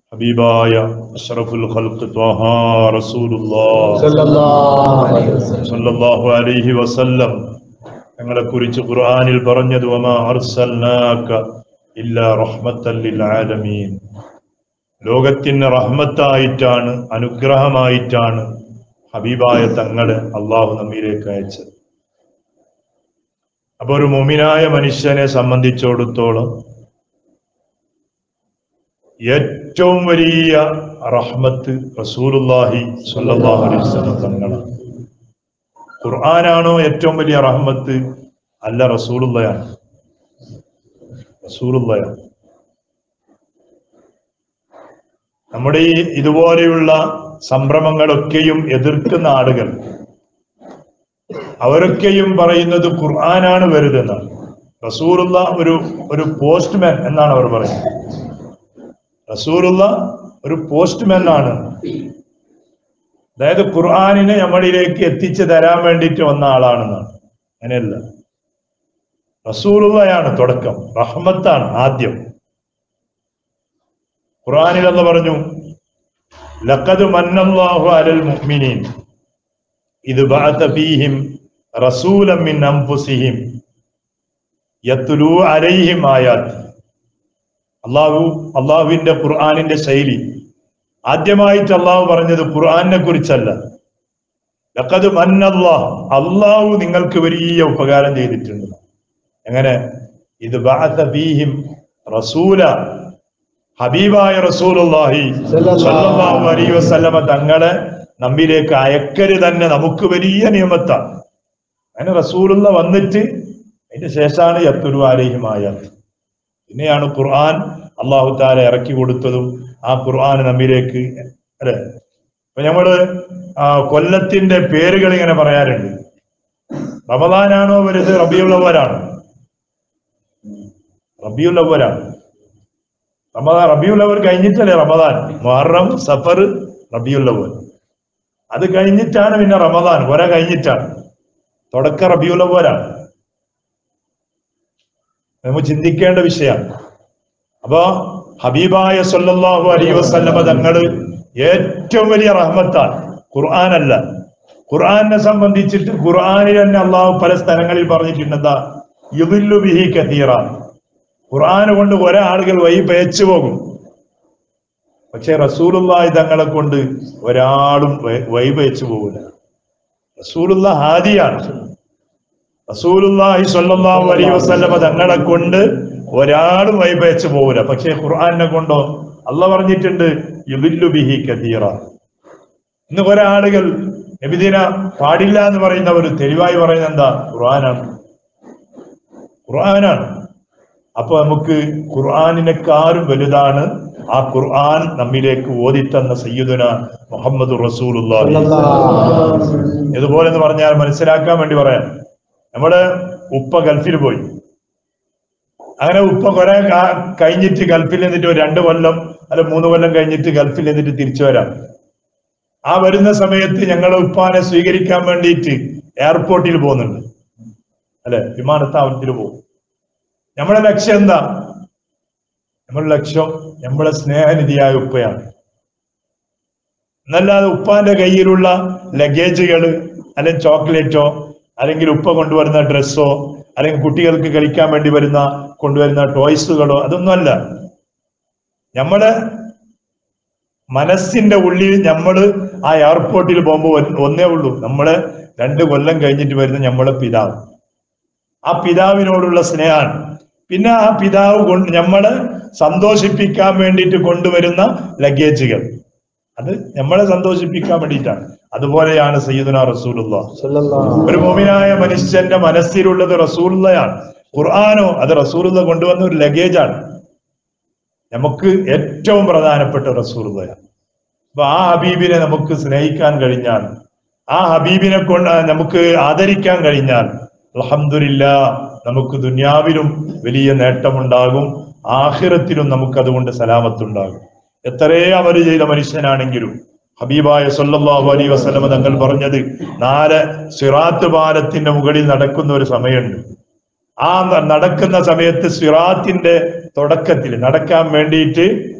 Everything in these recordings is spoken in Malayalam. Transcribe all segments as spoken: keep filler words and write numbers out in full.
ഹബീബായ അഷ്റഫുൽ ഖൽഖ് ത്വഹ റസൂലുള്ളാഹി സ്വല്ലല്ലാഹു അലൈഹി വസല്ലം ഞങ്ങളെ കുറിച്ച് ഖുർആനിൽ പറഞ്ഞത് വമാ അർസൽനാക ഇല്ലാ റഹ്മത്തൻ ലിൽ ആലമീൻ, ലോകത്തിന് റഹ്മത്തായിട്ടാണ്, അനുഗ്രഹമായിട്ടാണ് ഹബീബായ തങ്ങളെ അള്ളാഹു നമ്മിലേക്ക് അയച്ചത്. അപ്പൊ ഒരു മുഅ്മിനായ മനുഷ്യനെ സംബന്ധിച്ചിടത്തോളം ഏറ്റവും വലിയ റഹ്മത്ത് റസൂലുള്ളാഹി സ്വല്ലല്ലാഹു അലൈഹി വസല്ലം തങ്ങളാണ്. ഖുർആനാണോ ഏറ്റവും വലിയ റഹ്മത്ത്? അല്ല, റസൂലുള്ളാഹിയാണ്. റസൂലുള്ളാഹിയാണ്. നമ്മുടെ ഈ ഇതുപോലെയുള്ള സംരംഭങ്ങളൊക്കെയും എതിർക്കുന്ന ആളുകൾ, അവരൊക്കെയും പറയുന്നത് ഖുർആനാണ് വലുതെന്നാണ്. റസൂലുള്ള ഒരു ഒരു പോസ്റ്റ്മാൻ എന്നാണ് അവർ പറയുന്നത്. റസൂലുള്ള ഒരു പോസ്റ്റ്മാൻ ആണ്. അതായത് ഖുർആനിനെ നമ്മളിലേക്ക് എത്തിച്ചു തരാൻ വേണ്ടിയിട്ട് വന്ന ആളാണെന്നാണ്. അങ്ങനെയല്ല, റസൂലുള്ളയാണ് തുടക്കം, റഹ്മത്താണ് ആദ്യം. ഖുർആനിൽ അല്ലാഹു പറഞ്ഞു, ലഖദ് മന്നല്ലാഹു അലൽ മുഅ്മിനീൻ ഇദ് ബഅത ഫീഹിം റസൂലൻ മിൻ അൻഫുസിഹിം യത്ലൂ അലൈഹിം ആയാതി. അള്ളാഹു അള്ളാഹുവിന്റെ ഖുർആനിന്റെ ശൈലി ആദ്യമായിട്ട് അള്ളാഹു പറഞ്ഞത് ഖുർആനെ കുറിച്ചല്ല. ലഖദ് മന്നല്ലാഹ്, അള്ളാഹു നിങ്ങൾക്ക് വലിയ ഉപകാരം ചെയ്തിട്ടുണ്ട്. എങ്ങനെ? ഇത് ബഅത ഫീഹിം റസൂല, ഹബീബായ റസൂലുള്ളാഹി സ്വല്ലല്ലാഹു അലൈഹി വസല്ലമ തങ്ങളെ നമ്മിലേക്ക് അയക്കല് തന്നെ നമുക്ക് വലിയ നിയമത്താണ്. അങ്ങനെ റസൂലുള്ള വന്നിട്ട് അതിന്റെ ശേഷമാണ് യത്ലൂ അലൈഹിം ആയാത്ത്. പിന്നെയാണ് ഖുർആൻ അള്ളാഹു തആല ഇറക്കി കൊടുത്തതും ആ ഖുർആൻ നമ്മിലേക്ക്, അല്ലെ? അപ്പൊ നമ്മള് കൊല്ലത്തിന്റെ പേരുകൾ ഇങ്ങനെ പറയാറുണ്ട്. റമദാനാണോ വലുത്? റബീഉൽ അവ്വലാണോ? റബീഉൽ അവ്വലാണ്. റമദാൻ റബീഉൽ അവ്വൽ കഴിഞ്ഞിട്ടല്ലേ റമദാൻ? മുഹറം, സഫർ, റബീഉൽ അവ്വൽ. അത് കഴിഞ്ഞിട്ടാണ് പിന്നെ റമദാൻ, ഒര കഴിഞ്ഞിട്ടാണ്. തുടക്ക റബീഉൽ അവ്വലാണ്. നമുക്ക് ചിന്തിക്കേണ്ട വിഷയമാണ്. അപ്പൊ ഹബീബായ സ്വല്ലല്ലാഹു അലൈഹി വസല്ലമ തങ്ങള് ഏറ്റവും വലിയ റഹ്മത്താണ്, ഖുർആനല്ല. ഖുർആനെ സംബന്ധിച്ചിട്ട് ഖുർആനിൽ തന്നെ അള്ളാഹു പല സ്ഥലങ്ങളിൽ പറഞ്ഞിട്ടുണ്ട്, എന്താ? യുദില്ലു ബിഹി കതീറ, ഖുർആന് കൊണ്ട് കുറെ ആളുകൾ വഴി പേച്ചു പോകും. പക്ഷെ റസൂലുള്ളാഹി തങ്ങളെ കൊണ്ട് ഒരാളും വഴി പേച്ചു പോകില്ല. റസൂലുള്ള ഹാദിയാണ്. റസൂലുള്ളാഹി സ്വല്ലല്ലാഹു അലൈഹി വസല്ലമ തങ്ങളെ കൊണ്ട് ഒരാളും വൈബേച്ച് പോകില്ല. പക്ഷെ ഖുർആനെ കൊണ്ടോ അള്ളാഹ് പറഞ്ഞിട്ടുണ്ട് യുദില്ലു ബിഹി കതീറ. ഇന്ന് കുറെ ആളുകൾ നബിദിന പാടില്ല എന്ന് പറയുന്നവർ തെളിവായി പറയുന്നത് എന്താ? ഖുർആനാണ്, ഖുർആനാണ്. അപ്പൊ നമുക്ക് ഖുർആനിനെക്കാളും വലുതാണ് ആ ഖുർആൻ നമ്മിലേക്ക് ഓതിത്തന്ന സയ്യിദുന മുഹമ്മദ് റസൂലുള്ളാഹി. ഇതുപോലെ എന്ന് പറഞ്ഞാൽ മനസ്സിലാക്കാൻ വേണ്ടി പറയാം. നമ്മുടെ ഉപ്പ ഗൾഫിൽ പോയി. അങ്ങനെ ഉപ്പ കുറെ കഴിഞ്ഞിട്ട് ഗൾഫിൽ നിന്നിട്ട് ഒരു രണ്ട് കൊല്ലം അല്ല മൂന്ന് കൊല്ലം കഴിഞ്ഞിട്ട് ഗൾഫിൽ നിന്നിട്ട് തിരിച്ചു വരാം. ആ വരുന്ന സമയത്ത് ഞങ്ങളെ ഉപ്പാനെ സ്വീകരിക്കാൻ വേണ്ടിയിട്ട് എയർപോർട്ടിൽ പോകുന്നുണ്ട്, അല്ലെ? വിമാനത്താവളത്തിൽ പോകും. നമ്മുടെ ലക്ഷ്യം എന്താ? നമ്മുടെ ലക്ഷ്യം നമ്മുടെ സ്നേഹനിധിയായ ഉപ്പയാണ്. എന്നല്ലാതെ ഉപ്പാന്റെ കയ്യിലുള്ള ലഗേജുകള്, അല്ലെങ്കിൽ ചോക്ലേറ്റോ, അല്ലെങ്കിൽ ഉപ്പ കൊണ്ടുവരുന്ന ഡ്രസ്സോ, അല്ലെങ്കിൽ കുട്ടികൾക്ക് കളിക്കാൻ വേണ്ടി വരുന്ന കൊണ്ടുവരുന്ന ടോയ്സുകളോ, അതൊന്നുമല്ല. നമ്മളെ മനസ്സിന്റെ ഉള്ളിൽ നമ്മള് ആ എയർപോർട്ടിൽ പോകുമ്പോൾ ഒന്നേ ഉള്ളൂ, നമ്മളെ രണ്ട് കൊല്ലം കഴിഞ്ഞിട്ട് വരുന്ന നമ്മളെ പിതാവ്. ആ പിതാവിനോടുള്ള സ്നേഹമാണ്. പിന്നെ ആ പിതാവ് കൊണ്ട് നമ്മളെ സന്തോഷിപ്പിക്കാൻ വേണ്ടിയിട്ട് കൊണ്ടുവരുന്ന ലഗേജുകൾ, അത് നമ്മളെ സന്തോഷിപ്പിക്കാൻ വേണ്ടിയിട്ടാണ്. അതുപോലെയാണ് സയ്യിദുനാ റസൂലുള്ളാഹ്. ഒരു മുഅ്മിനായ മനുഷ്യന്റെ മനസ്സിലുള്ളത് റസൂലുള്ളാഹിയാണ്. ഖുർആനോ അത് റസൂലുള്ള കൊണ്ടുവന്ന ഒരു ലഗേജാണ്. നമുക്ക് ഏറ്റവും പ്രധാനപ്പെട്ട റസൂലുള്ളാഹിയാണ്. അപ്പൊ ആ ഹബീബിനെ നമുക്ക് സ്നേഹിക്കാൻ കഴിഞ്ഞാൽ, ആ ഹബീബിനെ കൊണ്ട് നമുക്ക് ആദരിക്കാൻ കഴിഞ്ഞാൽ, അൽഹംദുലില്ലാഹ്, നമുക്ക് ദുനിയാവിലും വലിയ നേട്ടമുണ്ടാകും, ആഖിറത്തിലും നമുക്ക് അതുകൊണ്ട് സലാമത്തുണ്ടാകും. എത്രേ അമല് ചെയ്ത മനുഷ്യനാണെങ്കിലും ഹബീബായ സ്വല്ലല്ലാഹു അലൈഹി വസല്ലമ തങ്ങൾ പറഞ്ഞത്, നാല് സിറാത്ത് പാലത്തിന്റെ മുകളിൽ നടക്കുന്ന ഒരു സമയമുണ്ട്. ആ നടക്കുന്ന സമയത്ത് സിറാത്തിന്റെ തുടക്കത്തിൽ നടക്കാൻ വേണ്ടിയിട്ട്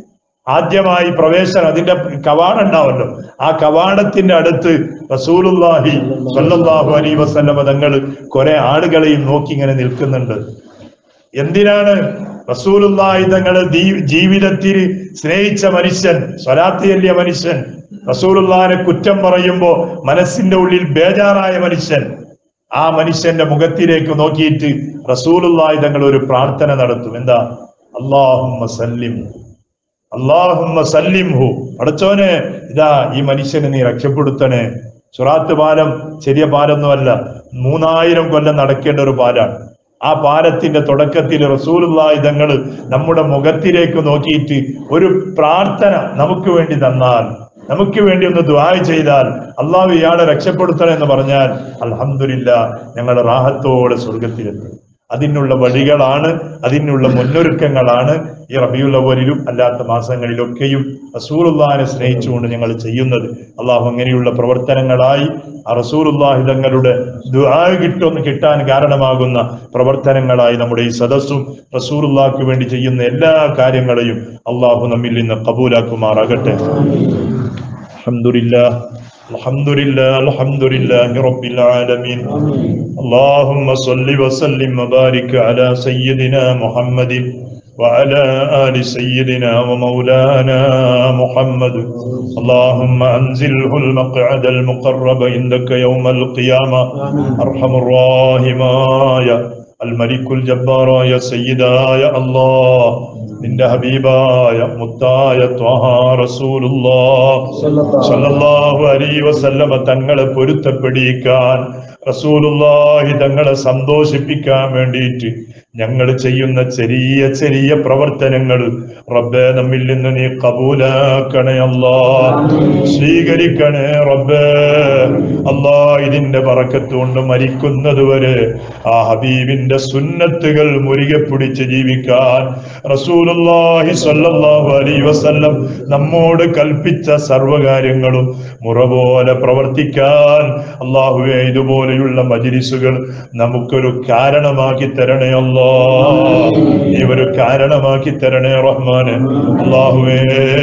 ആദ്യമായി പ്രവേശനം, അതിന്റെ കവാടം ഉണ്ടാവല്ലോ, ആ കവാടത്തിന്റെ അടുത്ത് റസൂലുള്ളാഹി സ്വല്ലല്ലാഹു അലൈഹി വസല്ലമ തങ്ങൾ കുറെ ആളുകളെയും നോക്കി ഇങ്ങനെ നിൽക്കുന്നുണ്ട്. എന്തിനാണ്? റസൂലുള്ളാഹി തങ്ങള് ജീവിതത്തിൽ സ്നേഹിച്ച മനുഷ്യൻ, സ്വലാത്ത് ചൊല്ലിയ മനുഷ്യൻ, റസൂലുള്ളാഹിനെ കുറ്റം പറയുമ്പോ മനസ്സിന്റെ ഉള്ളിൽ ബേജാറായ മനുഷ്യൻ, ആ മനുഷ്യന്റെ മുഖത്തിലേക്ക് നോക്കിയിട്ട് റസൂലുള്ളാഹി തങ്ങൾ ഒരു പ്രാർത്ഥന നടത്തും. എന്താ? അല്ലാഹുമ്മ സല്ലിം, അല്ലാഹുമ്മ സല്ലിംഹു, പടച്ചോനെ ഇതാ ഈ മനുഷ്യനെ നീ രക്ഷപ്പെടുത്തണേ. സുറാത്ത് പാലം ചെറിയ പാലൊന്നുമല്ല, മൂന്നായിരം കൊല്ലം നടക്കേണ്ട ഒരു പാലാണ്. ആ പാലത്തിന്റെ തുടക്കത്തിൽ റസൂലുള്ളാഹി തങ്ങൾ നമ്മുടെ മുഖത്തിലേക്ക് നോക്കിയിട്ട് ഒരു പ്രാർത്ഥന നമുക്ക് വേണ്ടി തന്നാൽ, നമുക്ക് വേണ്ടി ഒന്ന് ദുആ ചെയ്താൽ, അള്ളാഹു ഇയാളെ രക്ഷപ്പെടുത്തണം എന്ന് പറഞ്ഞാൽ അൽഹംദുലില്ലാഹ് ഞങ്ങൾ റാഹത്തോടെ സ്വർഗത്തിലെത്തും. അതിനുള്ള വഴികളാണ്, അതിനുള്ള മുന്നൊരുക്കങ്ങളാണ് ഈ റബീഉൽ അവ്വലിലും അല്ലാത്ത മാസങ്ങളിലൊക്കെയും റസൂലുള്ളാഹിനെ സ്നേഹിച്ചുകൊണ്ട് ഞങ്ങൾ ചെയ്യുന്നത്. അള്ളാഹു അങ്ങനെയുള്ള പ്രവർത്തനങ്ങളായി ആ റസൂലുള്ളാഹി തങ്ങളുടെ ദുആ കിട്ടുന്ന കിട്ടാൻ കാരണമാകുന്ന പ്രവർത്തനങ്ങളായി നമ്മുടെ ഈ സദസ്സും റസൂലുള്ളാഹിക്ക് വേണ്ടി ചെയ്യുന്ന എല്ലാ കാര്യങ്ങളെയും അള്ളാഹു നമ്മിൽ നിന്ന് ഖബൂലാക്കുമാറാകട്ടെ. അൽഹംദുലില്ലാഹ് അൽഹംദുലില്ലാഹ് അൽഹംദുലില്ലാഹി റബ്ബിൽ ആലമീൻ. അല്ലാഹുമ്മ സ്വല്ലി വസല്ലിം വബാരിക് അലാ സയ്യിദിനാ മുഹമ്മദിൻ وعلى آل سيدنا ومولانا محمد. اللهم أنزله المقعد المقرب عندك يوم القيامة. أرحم الراحمين الملك الجبار يا سيدا يا الله. നിന്റെ ഹബീബായ മുത്തായ ത്വഹ റസൂലുള്ളാഹ് സ്വല്ലല്ലാഹു അലൈഹി വസല്ലമ തങ്ങളെ പൊരുത്തപ്പെടിക്കാൻ, റസൂലുള്ളാഹി തങ്ങളെ സന്തോഷിപ്പിക്കാൻ വേണ്ടിയിട്ട് ഞങ്ങൾ ചെയ്യുന്ന ചെറിയ ചെറിയ പ്രവർത്തനങ്ങൾ റബ്ബേ നമ്മിൽ നിന്ന് നീ കബൂലാക്കണേ അല്ലാഹ്, സ്വീകരിക്കണേ റബ്ബേ അല്ലാഹ്. ഇതിന്റെ ബറക്കത്ത് കൊണ്ട് മരിക്കുന്നത് വരെ ആ ഹബീബിന്റെ സുന്നത്തുകൾ മുറുകെ പിടിച്ച് ജീവിക്കാൻ, റസൂലുള്ളാഹി സ്വല്ലല്ലാഹു അലൈഹി വസല്ലം നമ്മോട് കൽപ്പിച്ച സർവകാര്യങ്ങളും മുറ പോലെ പ്രവർത്തിക്കാൻ അല്ലാഹുവേ ഇതുപോലെയുള്ള മജ്‌ലിസുകൾ നമുക്കൊരു കാരണമാക്കി തരണേ അല്ലാഹ്. നീ ഒരു കാരണമാക്കി തരണേ റഹ്മാനെ. അല്ലാഹുവേ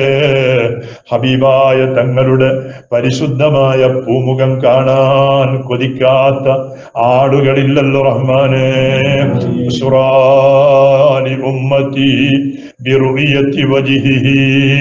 ഹബീബായ തങ്ങളുടെ പരിശുദ്ധമായ പൂമുഖം കാണാൻ കൊതിക്കാത്ത ആടുകളില്ലല്ലോ റഹ്മാനെ. സുറാലി ഉമ്മത്തി ബിറുഇയത്തി വജ്ഹിഹി,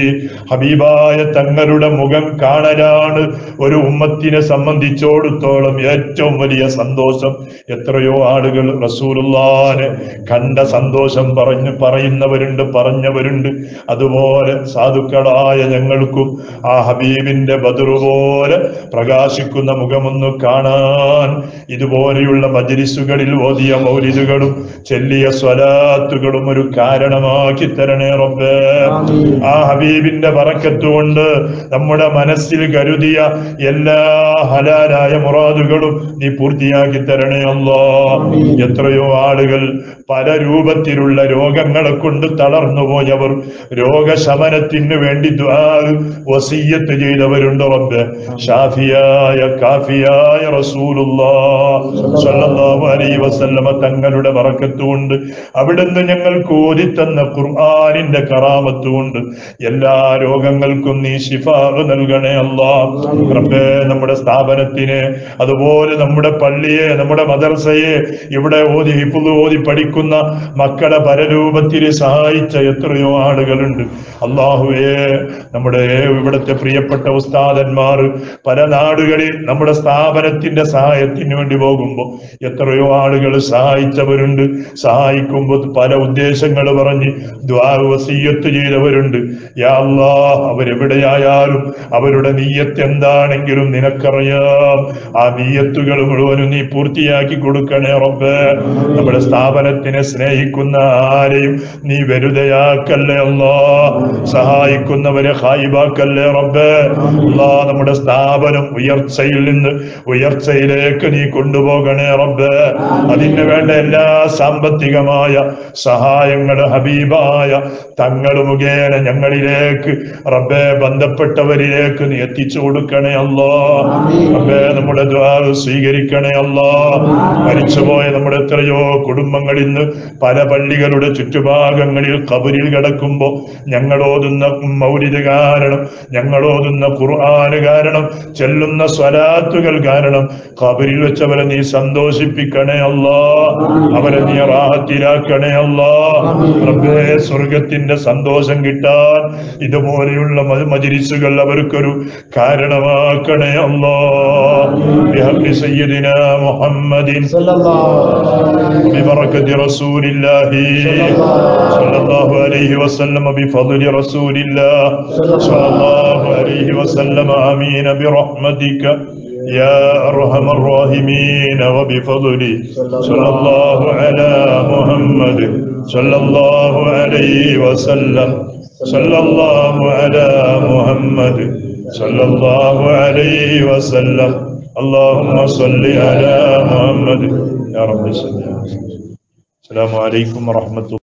ഹബീബായ തങ്ങളുടെ മുഖം കാണലാണ് ഒരു ഉമ്മത്തിനെ സംബന്ധിച്ചോടത്തോളം ഏറ്റവും വലിയ സന്തോഷം. എത്രയോ ആളുകൾ റസൂലുള്ളാഹിനെ കണ്ട സന്തോഷം പറഞ്ഞു പറയുന്നവരുണ്ട്, പറഞ്ഞവരുണ്ട്. അതുപോലെ സാധുക്കളായ ഞങ്ങൾക്കും ആ ഹബീബിന്റെ ബദറു പോലെ പ്രകാശിക്കുന്ന മുഖമൊന്നു കാണാൻ ഇതുപോലെയുള്ള മജ്‌ലിസുകളിൽ ഓതിയ മൗലിദുകളും ചെല്ലിയ സ്വലാത്തുകളും ഒരു കാരണമാക്കി തരണേ റബ്ബേ. ആ ഹബീബിന്റെ ബറക്കത്ത് കൊണ്ട് നമ്മുടെ മനസ്സിൽ കരുതിയ എല്ലാ ഹലാലായ മുറാദുകളും നീ പൂർത്തിയാക്കി തരണേ അല്ലാഹ്. എത്രയോ ആളുകൾ പല രൂപത്തിലുള്ള രോഗങ്ങളെ കൊണ്ട് തളർന്നുപോയവർ, രോഗശമനത്തിന് വേണ്ടി ദുആ വസിയ്യത്ത് ചെയ്തവരുണ്ട് റബ്ബേ. ഷാഫിയായ കാഫിയായ റസൂലുള്ളാഹ് സ്വല്ലല്ലാഹു അലൈഹി വസല്ലമ തങ്ങളുടെ ബറക്കത്ത് കൊണ്ട്, അവിടുന്ന് ഞങ്ങൾക്ക് ഓതിത്തന്ന ഖുർആനിന്റെ കറാമത്ത് കൊണ്ട് എല്ലാ രോഗങ്ങൾക്കും നീ ശിഫാ നൽകണേ അല്ലാഹ് റബ്ബേ. നമ്മുടെ സ്ഥാപനത്തിനെ, അതുപോലെ നമ്മുടെ പള്ളിയെ, നമ്മുടെ മദ്രസയെ, ഇവിടെ ഓതി ഹിഫ്ള് ഓതി പഠിക്കുന്ന മക്കളെ പരരൂപത്തിൽ സഹായിച്ച എത്രയോ ആളുകളുണ്ട് അല്ലാഹുവേ. നമ്മുടെ ഇവിടുത്തെ പ്രിയപ്പെട്ട ഉസ്താദന്മാർ പല നാടുകളിൽ നമ്മുടെ സ്ഥാപനത്തിന്റെ സഹായത്തിന് വേണ്ടി പോകുമ്പോൾ എത്രയോ ആളുകൾ സഹായിച്ചവരുണ്ട്. സഹായിക്കുമ്പോൾ പല ഉദ്ദേശങ്ങൾ പറഞ്ഞ് ദുആ വസിയ്യത്ത് ചെയ്തവരുണ്ട്. യാ അല്ലാഹ്, അവരെവിടെയായാലും അവരുടെ നീയത്ത് എന്താണെങ്കിലും നിനക്കറിയാം. ആ നീയത്തുകൾ മുഴുവനും നീ പൂർത്തിയാക്കി കൊടുക്കണേ റബ്ബേ. നമ്മുടെ സ്ഥാപനത്തിനെ സ്നേഹിക്കുന്ന ആരെയും നീ വെറുതെയാക്കല്ലേ അല്ലാഹ്. സഹായിക്കുന്നവരെ ഖായിബാക്കല്ലേ റബ്ബേ. അല്ലാഹ്, നമ്മുടെ സ്ഥാപനം ഉയർച്ചയിൽ നിന്ന് ഉയർച്ചയിലേക്ക് നീ കൊണ്ടുപോകണേ റബ്ബേ. അതിന് വേണ്ട എല്ലാ സാമ്പത്തികമായ സഹായ സഹായങ്ങൾ ഹബീബായ തങ്ങൾ മുഖേന ഞങ്ങളിലേക്ക് റബ്ബേ ബന്ധപ്പെട്ടവരിലേക്ക് നീ എത്തിച്ചു കൊടുക്കണേ അല്ലാ. റബ്ബേ നമ്മുടെ ദുആ സ്വീകരിക്കണേ അല്ലാ. മരിച്ചുപോയ നമ്മുടെ എത്രയോ കുടുംബങ്ങൾ ഇന്ന് പല പള്ളികളുടെ ചുറ്റുഭാഗങ്ങളിൽ ഖബറിൽ കിടക്കുമ്പോ ഞങ്ങളോതുന്ന മൗലിദ് കാരണം, ഞങ്ങളോതുന്ന ഖുർആന് കാരണം, ചെല്ലുന്ന സ്വലാത്തുകൾ കാരണം ഖബറിൽ വെച്ചവരെ നീ സന്തോഷിപ്പിക്കണേ അല്ലാ. അവരെ നീ റാഹത്തിലാക്കണേ അല്ലാ. റബ്ബേ സ്വർഗത്തിന്റെ സന്തോഷം കിട്ടാൻ ഇതുപോലെയുള്ള മജ്‌ലിസുകൾ അവർക്കൊരു കാരണമാക്കണേ അല്ലാ. ബിഹഖി സയ്യിദിനാ മുഹമ്മദിൻ ബിബറകതി റസൂലില്ലാഹി സ്വല്ലല്ലാഹു അലൈഹി വസല്ലം ബിഫദ്ലി റസൂലില്ലാഹ് സ്വല്ലല്ലാഹു അലൈഹി വസല്ലം ആമീൻ ബിറഹ്മതിക يا أرحم الراحمين وبفضله صلى الله على محمد صلى الله عليه وسلم صلى الله على محمد صلى الله عليه وسلم اللهم صل على محمد يا رب. السلام عليكم ورحمة الله.